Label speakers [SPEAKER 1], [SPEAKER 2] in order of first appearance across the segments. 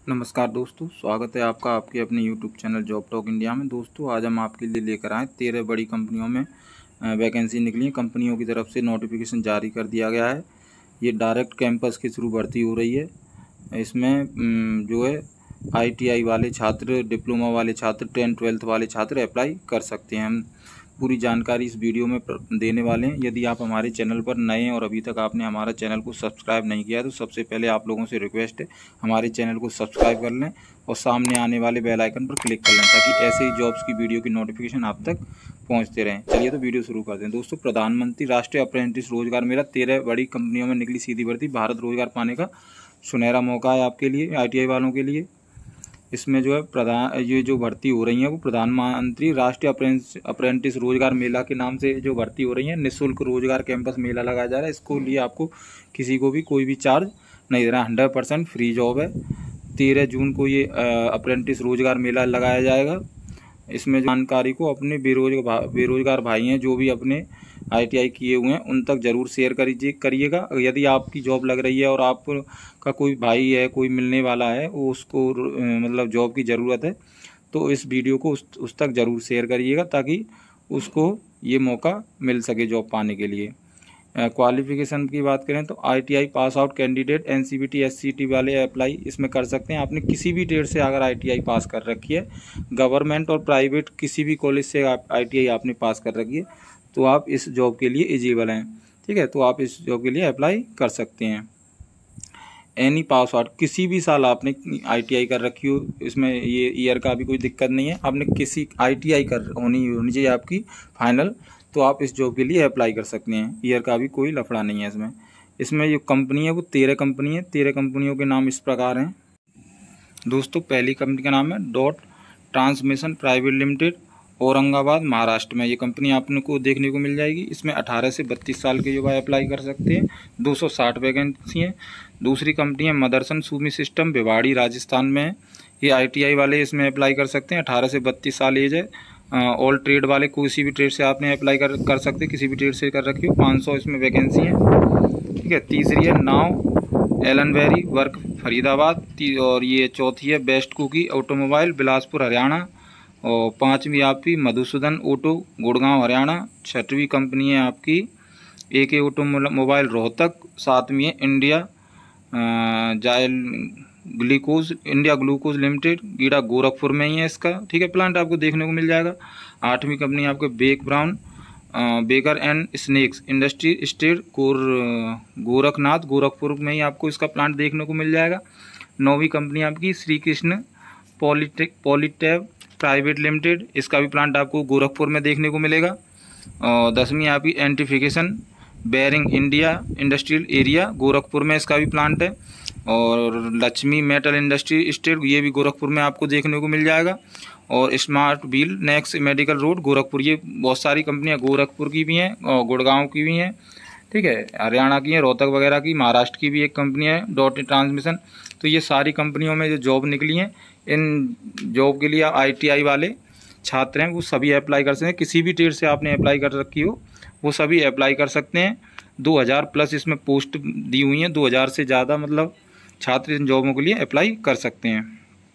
[SPEAKER 1] नमस्कार दोस्तों, स्वागत है आपका आपके अपने YouTube channel job talk India में। दोस्तों आज हम आपके लिए लेकर आए 13 बड़ी कंपनियों में वैकेंसी निकली है। कंपनियों की तरफ से नोटिफिकेशन जारी कर दिया गया है। ये डायरेक्ट कैंपस के थ्रू भर्ती हो रही है। इसमें जो है ITI वाले छात्र, डिप्लोमा वाले छात्र, 10th-12th वाले छात्र अप्लाई कर सकते हैं। हम पूरी जानकारी इस वीडियो में देने वाले हैं। यदि आप हमारे चैनल पर नए हैं और अभी तक आपने हमारा चैनल को सब्सक्राइब नहीं किया तो सबसे पहले आप लोगों से रिक्वेस्ट है हमारे चैनल को सब्सक्राइब कर लें और सामने आने वाले बेल आइकन पर क्लिक कर लें ताकि ऐसे ही जॉब्स की वीडियो की नोटिफिकेशन आप तक पहुंचते रहें। चलिए तो वीडियो शुरू करते हैं। दोस्तों, प्रधानमंत्री राष्ट्रीय अप्रेंटिस रोजगार मेला 13 बड़ी कंपनियों में निकली सीधी भर्ती। भारत रोजगार पाने का सुनहरा मौका है आपके लिए, ITI वालों के लिए। इसमें जो है ये जो भर्ती हो रही है वो प्रधानमंत्री राष्ट्रीय अप्रेंटिस रोजगार मेला के नाम से जो भर्ती हो रही है। निःशुल्क रोजगार कैंपस मेला लगाया जा रहा है। इसको लिए आपको किसी को भी कोई भी चार्ज नहीं दे रहा, 100% फ्री जॉब है। 13 जून को ये अप्रेंटिस रोजगार मेला लगाया जाएगा। इसमें जानकारी को अपने बेरोजगार भाई हैं जो भी अपने ITI किए हुए हैं उन तक ज़रूर शेयर करिएगा। यदि आपकी जॉब लग रही है और आपका कोई भाई है, कोई मिलने वाला है, वो उसको मतलब जॉब की ज़रूरत है, तो इस वीडियो को उस तक ज़रूर शेयर करिएगा ताकि उसको ये मौका मिल सके जॉब पाने के लिए। क्वालिफिकेशन की बात करें तो ITI pass out candidate NCVT SCT वाले अप्लाई इसमें कर सकते हैं। आपने किसी भी ट्रेड से अगर ITI पास कर रखी है, गवर्नमेंट और प्राइवेट किसी भी कॉलेज से ITI आपने पास कर रखी है, तो आप इस जॉब के लिए एलिजिबल हैं। ठीक है, तो आप इस जॉब के लिए अप्लाई कर सकते हैं। एनी पास आउट, किसी भी साल आपने ITI कर रखी हो, इसमें ये ईयर का भी कोई दिक्कत नहीं है। आपने किसी ITI होनी चाहिए आपकी फाइनल, तो आप इस जॉब के लिए अप्लाई कर सकते हैं। ईयर का भी कोई लफड़ा नहीं है इसमें। इसमें जो कंपनी है वो 13 कंपनी है। 13 कंपनियों के नाम इस प्रकार हैं। दोस्तों, पहली कंपनी का नाम है dot transmission private limited, Aurangabad Maharashtra में। ये कंपनी आपको देखने को मिल जाएगी। इसमें 18 से 32 साल के युवा अप्लाई कर सकते हैं। 260 वैकेंसी हैं। दूसरी कंपनी है मदरसन सूमी सिस्टम, भिवाड़ी राजस्थान में है। ये ITI वाले इसमें अप्लाई कर सकते हैं। 18 से 32 साल एज है। ऑल ट्रेड वाले किसी भी ट्रेड से आपने अप्लाई कर सकते हैं, किसी भी ट्रेड से कर रखी हो। 500 इसमें वैकेंसी है। ठीक है, तीसरी है नाव एलनवेरी वर्क फरीदाबाद, और ये चौथी है best cookie automobile Bilaspur Haryana, और 5वीं आपकी मधुसूदन ऑटो गुड़गांव हरियाणा। 6वीं कंपनी है आपकी AK ऑटोमोबाइल रोहतक। 7वीं है India glucose limited, Gida Gorakhpur में ही है इसका। ठीक है, प्लांट आपको देखने को मिल जाएगा। 8वीं कंपनी आपको baker and snacks industry state Gorakhnath Gorakhpur में ही आपको इसका प्लांट देखने को मिल जाएगा। 9वीं कंपनी आपकी श्री कृष्ण पॉलीटेब प्राइवेट लिमिटेड, इसका भी प्लांट आपको गोरखपुर में देखने को मिलेगा। और 10वीं आपकी एंटिफिकेशन bearing India industrial area, Gorakhpur में इसका भी प्लांट है। और लक्ष्मी मेटल इंडस्ट्री स्टेट, ये भी गोरखपुर में आपको देखने को मिल जाएगा। और smart wheel next medical road Gorakhpur, ये बहुत सारी कंपनियां गोरखपुर की भी हैं और गुड़गांव की भी हैं। ठीक है, हरियाणा की हैं, रोहतक वगैरह की। महाराष्ट्र की भी एक कंपनी है डॉट ट्रांसमिशन। तो ये सारी कंपनियों में जो जॉब निकली हैं, इन जॉब के लिए ITI वाले छात्र हैं वो सभी अप्लाई कर सकते हैं। किसी भी ट्रेड से आपने अप्लाई कर रखी हो वो सभी अप्लाई कर सकते हैं। 2000 प्लस इसमें पोस्ट दी हुई हैं। 2000 से ज़्यादा मतलब छात्र इन जॉबों के लिए अप्लाई कर सकते हैं।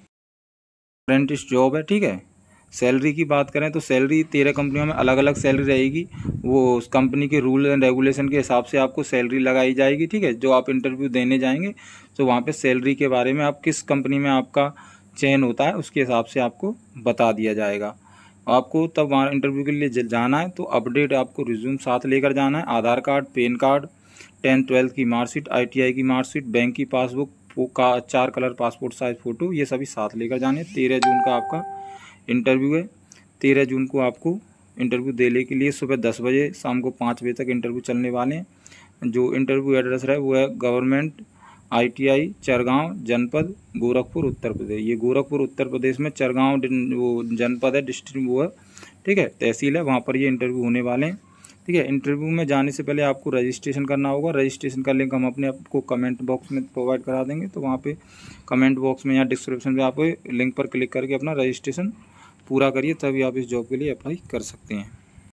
[SPEAKER 1] अप्रेंटिस जॉब है। ठीक है, सैलरी की बात करें तो सैलरी 13 कंपनियों में अलग अलग सैलरी रहेगी। वो उस कंपनी के रूल एंड रेगुलेशन के हिसाब से आपको सैलरी लगाई जाएगी। ठीक है, जो आप इंटरव्यू देने जाएंगे तो वहाँ पे सैलरी के बारे में, आप किस कंपनी में आपका चयन होता है उसके हिसाब से आपको बता दिया जाएगा। आपको तब वहाँ इंटरव्यू के लिए जाना है तो अपडेट आपको रिज्यूम साथ लेकर जाना है। आधार कार्ड, पैन कार्ड, 10th-12th की मार्कशीट, ITI की मार्कशीट, बैंक की पासबुक का 4 कलर पासपोर्ट साइज फ़ोटो, ये सभी साथ लेकर जाने। 13 जून का आपका इंटरव्यू है। 13 जून को आपको इंटरव्यू देने के लिए सुबह 10 बजे शाम को 5 बजे तक इंटरव्यू चलने वाले हैं। जो इंटरव्यू एड्रेस है वो है गवर्नमेंट ITI चरगांव जनपद गोरखपुर उत्तर प्रदेश। ये गोरखपुर उत्तर प्रदेश में चरगांव वो जनपद है, डिस्ट्रिक्ट वो है। ठीक है, तहसील है, वहाँ पर ये इंटरव्यू होने वाले हैं। ठीक है, इंटरव्यू में जाने से पहले आपको रजिस्ट्रेशन करना होगा। रजिस्ट्रेशन का लिंक हम अपने आपको कमेंट बॉक्स में प्रोवाइड करा देंगे, तो वहाँ पे कमेंट बॉक्स में या डिस्क्रिप्शन में आप लिंक पर क्लिक करके अपना रजिस्ट्रेशन पूरा करिए, तभी आप इस जॉब के लिए अप्लाई कर सकते हैं।